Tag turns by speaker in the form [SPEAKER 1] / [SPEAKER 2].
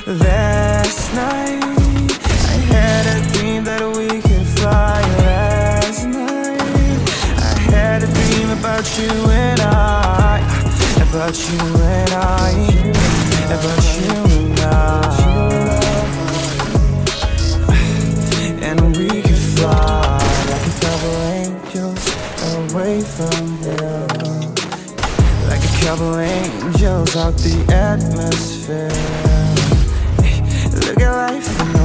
[SPEAKER 1] Last night I had a dream that we could fly. Last night I had a dream about you and I, about you and I, about you and I. And we could fly like a couple angels away from here, like a couple angels out the atmosphere. Look at life